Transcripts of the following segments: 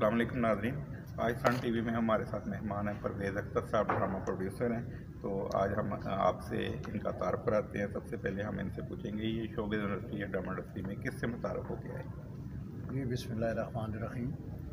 अस्सलाम वालेकुम नाज़रीन। आज सन टीवी में हमारे साथ मेहमान हैं परवेज़ अख्तर साहब, ड्रामा प्रोड्यूसर हैं। तो आज हम आपसे इनका तारुफ कराते हैं। सबसे पहले हम इनसे पूछेंगे ये शोबिज़ इंडस्ट्री या ड्रामा इंडस्ट्री में किससे मुतारफ़ हो गया है? जी बिस्मिल्लाहिर्रहमानिर्रहीम।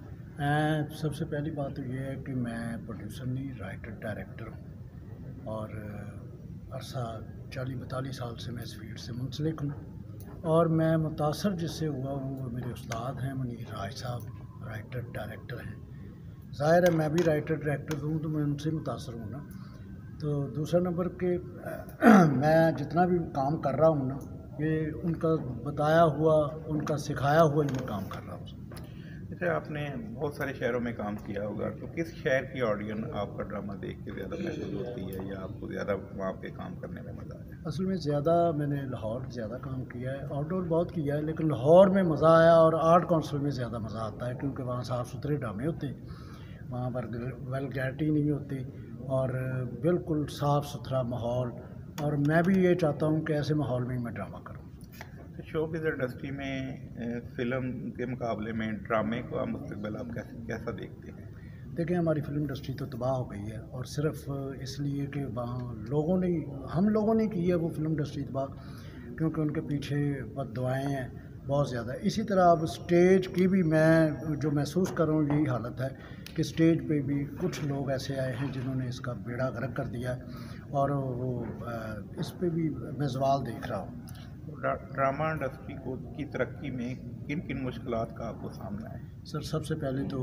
सबसे पहली बात तो ये है कि मैं प्रोड्यूसर नहीं, राइटर डायरेक्टर हूँ और अरसा 40-42 साल से मैं इस फील्ड से मुंसलिक हूँ और मैं मुतासर जिससे हुआ हूँ वो मेरे उस्ताद हैं मुनीर राज साहब, राइटर डायरेक्टर हैं। ज़ाहिर है मैं भी राइटर डायरेक्टर हूँ तो मैं उनसे मुतासर हूँ ना। तो दूसरा नंबर के मैं जितना भी काम कर रहा हूँ ना, ये उनका बताया हुआ, उनका सिखाया हुआ ही मैं काम कर रहा हूँ। जैसे आपने बहुत सारे शहरों में काम किया होगा, तो किस शहर की ऑडियंस आपका ड्रामा देख के ज़्यादा महसूस होती है या आपको ज़्यादा वहाँ पे काम करने में मज़ा आया? असल में ज़्यादा मैंने लाहौर ज़्यादा काम किया है, आउटडोर बहुत किया है, लेकिन लाहौर में मज़ा आया और आर्ट काउंसिल में ज़्यादा मज़ा आता है क्योंकि वहाँ साफ़ सुथरे ड्रामे होते हैं, वहाँ पर वल्गैरिटी नहीं होती और बिल्कुल साफ़ सुथरा माहौल। और मैं भी ये चाहता हूँ कि ऐसे माहौल में ही मैं ड्रामा करूँ। तो शोबिज़ इंडस्ट्री में फ़िल्म के मुकाबले में ड्रामे का मुस्तकबिल आप कैसा देखते हैं? देखिए हमारी फ़िल्म इंडस्ट्री तो तबाह हो गई है और सिर्फ इसलिए कि वहाँ हम लोगों ने की है वो फ़िल्म इंडस्ट्री तबाह, क्योंकि उनके पीछे बद्दुआएँ हैं बहुत ज़्यादा। इसी तरह अब स्टेज की भी मैं जो महसूस कर रहा हूँ यही हालत है कि स्टेज पे भी कुछ लोग ऐसे आए हैं जिन्होंने इसका बेड़ा गर्क कर दिया है और वो इस पे भी मैं ज़वाल देख रहा हूँ। ड्रामा इंडस्ट्री को की तरक्की में किन किन मुश्किलात का आपको सामना है? सर सबसे पहले तो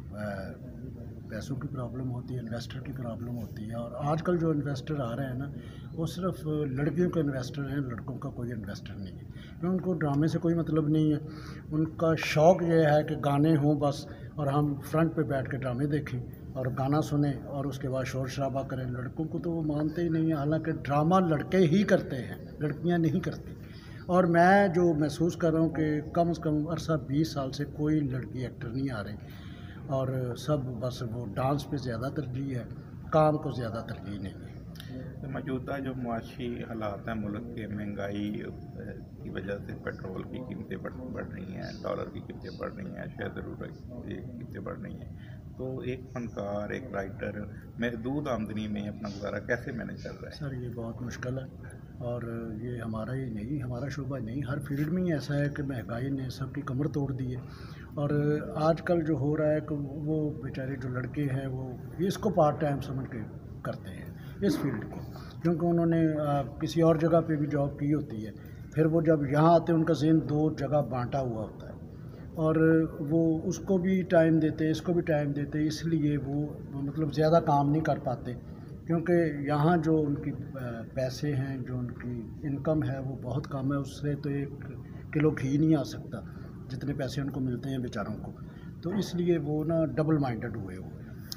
पैसों की प्रॉब्लम होती है, इन्वेस्टर की प्रॉब्लम होती है और आजकल जो इन्वेस्टर आ रहे हैं ना वो सिर्फ लड़कियों के इन्वेस्टर हैं, लड़कों का कोई इन्वेस्टर नहीं है क्योंकि उनको ड्रामे से कोई मतलब नहीं है। उनका शौक़ ये है कि गाने हों बस और हम फ्रंट पे बैठ के ड्रामे देखें और गाना सुने और उसके बाद शोर शराबा करें। लड़कों को तो वो मानते ही नहीं है, हालांकि ड्रामा लड़के ही करते हैं, लड़कियाँ नहीं करती। और मैं जो महसूस कर रहा हूँ कि कम से कम अरसा 20 साल से कोई लड़की एक्टर नहीं आ रही और सब बस वो डांस पे ज़्यादा तरजीह है, काम को ज़्यादा तरजीह नहीं है। तो मौजूदा जो मुआशी हालात हैं मुल्क के, महंगाई की वजह से पेट्रोल की कीमतें बढ़ रही हैं, डॉलर की कीमतें बढ़ रही हैं, अशिया ज़रूरत की कीमतें बढ़ रही हैं, तो एक फ़नकार, एक राइटर महदूद आमदनी में अपना गुजारा कैसे मैनेज कर रहा है? सर ये बहुत मुश्किल है और ये हमारा ही नहीं, हमारा शोबा नहीं, हर फील्ड में ही ऐसा है कि महंगाई ने सबकी कमर तोड़ दी है। और आजकल जो हो रहा है कि वो बेचारे जो लड़के हैं वो इसको पार्ट टाइम समझ के करते हैं इस फील्ड को, क्योंकि उन्होंने किसी और जगह पे भी जॉब की होती है, फिर वो जब यहाँ आते हैं उनका ज़हन 2 जगह बांटा हुआ होता है और वो उसको भी टाइम देते, इसको भी टाइम देते, इसलिए वो मतलब ज़्यादा काम नहीं कर पाते क्योंकि यहाँ जो उनकी पैसे हैं, जो उनकी इनकम है वो बहुत कम है। उससे तो 1 किलो घी नहीं आ सकता जितने पैसे उनको मिलते हैं बेचारों को, तो इसलिए वो ना डबल माइंडेड हुए हैं।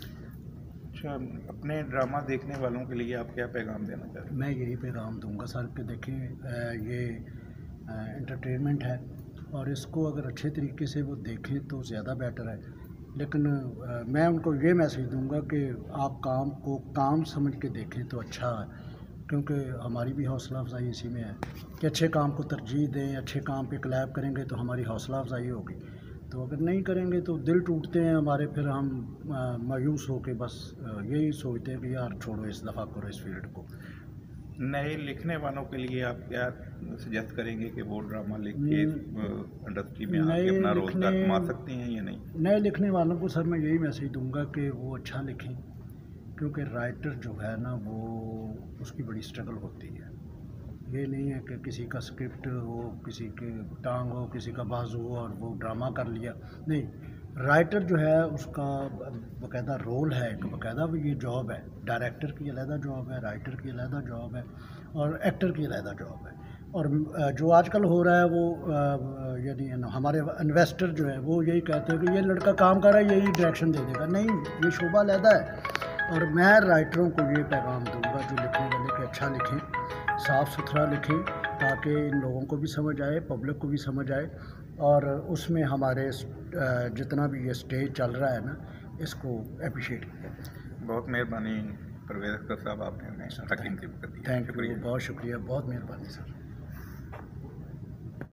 अच्छा, अपने ड्रामा देखने वालों के लिए आप क्या पैगाम देना चाहते हैं? मैं यही पैगाम दूंगा सर कि देखिए ये एंटरटेनमेंट है और इसको अगर अच्छे तरीके से वो देखें तो ज़्यादा बेटर है, लेकिन मैं उनको ये मैसेज दूंगा कि आप काम को काम समझ के देखें तो अच्छा है, क्योंकि हमारी भी हौसला अफजाई इसी में है कि अच्छे काम को तरजीह दें, अच्छे काम पे क्लैप करेंगे तो हमारी हौसला अफजाई होगी। तो अगर नहीं करेंगे तो दिल टूटते हैं हमारे, फिर हम मायूस होकर बस यही सोचते हैं कि यार छोड़ो, इस दफ़ा करो इस फील्ड को। नए लिखने वालों के लिए आप क्या सजेस्ट करेंगे कि वो ड्रामा लिख के इंडस्ट्री में आके अपना रोज़गार कमा सकते हैं या नहीं? नए लिखने वालों को सर मैं यही मैसेज दूंगा कि वो अच्छा लिखें, क्योंकि राइटर जो है ना वो उसकी बड़ी स्ट्रगल होती है। ये नहीं है कि किसी का स्क्रिप्ट हो, किसी की टांग हो, किसी का बाजू हो और वो ड्रामा कर लिया, नहीं। राइटर जो है उसका बाकायदा रोल है, एक बाकायदा ये जॉब है। डायरेक्टर की अलहदा जॉब है, राइटर की अलहदा जॉब है और एक्टर की अलहदा जॉब है। और जो आजकल हो रहा है वो यानी हमारे इन्वेस्टर जो है वो यही कहते हैं कि ये लड़का काम कर रहा है, यही डायरेक्शन दे देगा। नहीं, ये शोबा अलहदा है। और मैं राइटरों को ये पैगाम दूंगा जो लिखने वाले कि अच्छा लिखें, साफ़ सुथरा लिखें, ताकि इन लोगों को भी समझ आए, पब्लिक को भी समझ आए और उसमें हमारे जितना भी ये स्टेज चल रहा है ना इसको अप्रिशिएट किया। बहुत मेहरबानी परवेज़ अख्तर साहब, आपने हमें कीमती वक्त दिया। थैंक यू, बहुत शुक्रिया, बहुत मेहरबानी सर।